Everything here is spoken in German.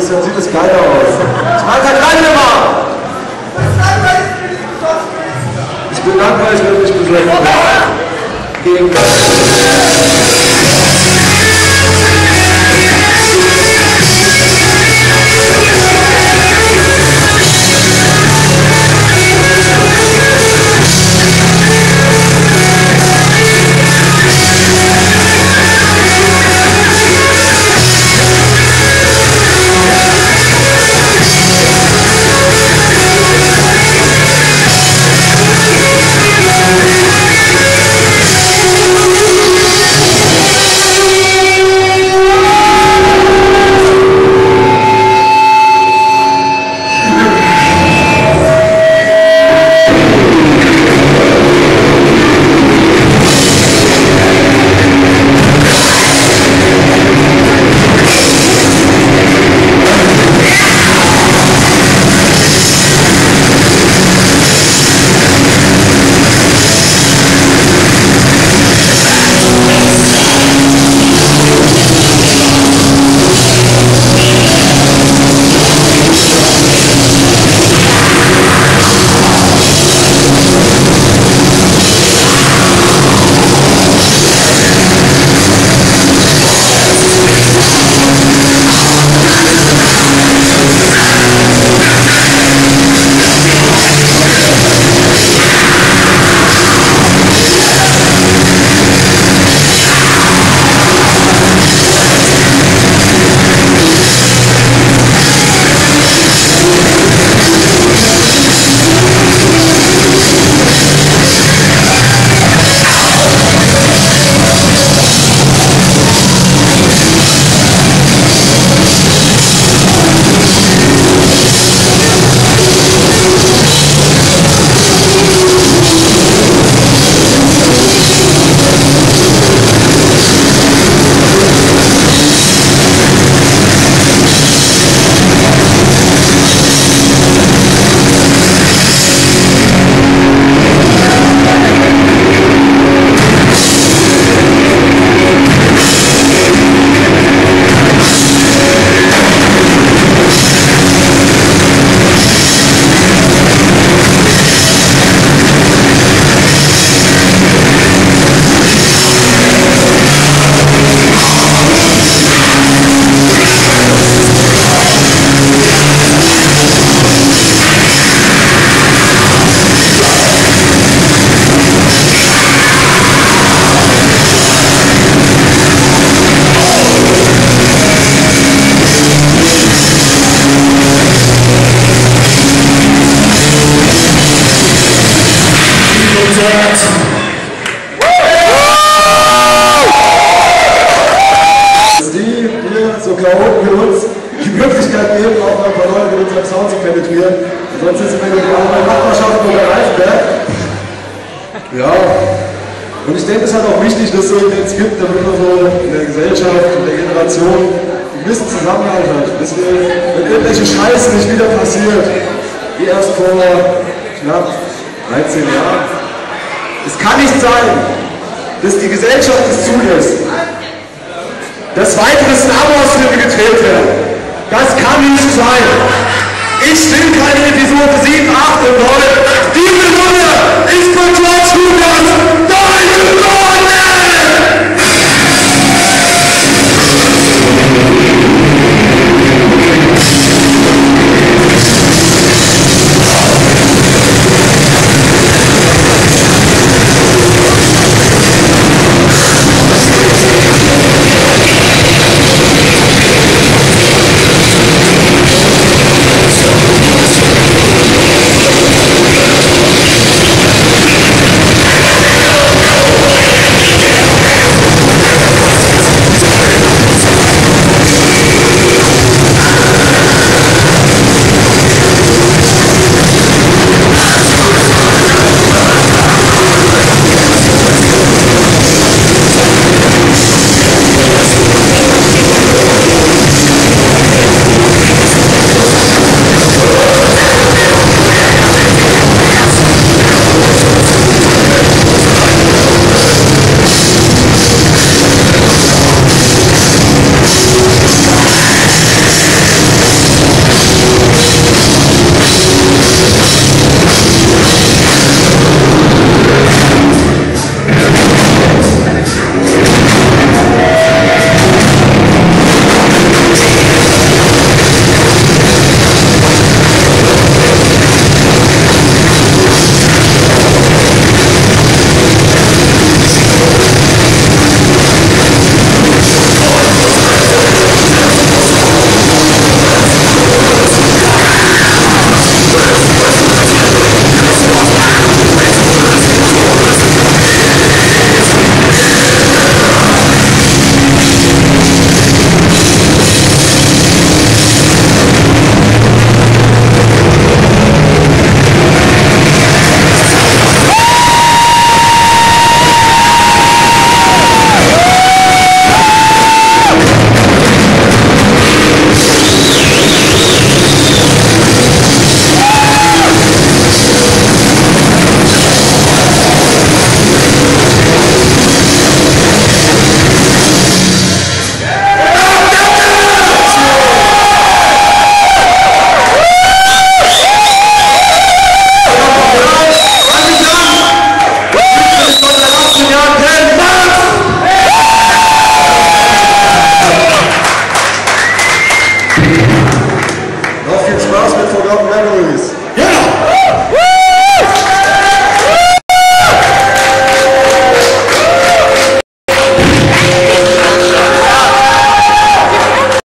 dann sieht es geiler aus. Ich mag halt rein immer! Ich bin langweilig, wenn ich besoffen bin. Gegen die Möglichkeit geben, auch mal ein paar Leute mit unserem Sound zu penetrieren. Sonst ist es mir die andere Nachbarschaft oder Reifberg. Ja, und ich denke, es ist halt auch wichtig, dass es so Events gibt, damit man so in der Gesellschaft, in der Generation ein bisschen Zusammenhalt hat. Deswegen, wenn irgendwelche Scheiße nicht wieder passiert, wie erst vor knapp 13 Jahren. Es kann nicht sein, dass die Gesellschaft es zulässt, dass weitere Star-Wars-Filme gedreht werden. Das kann nicht sein. Ich will keine Episode 7, 8 und 9. Diese Runde ist für George Lucas.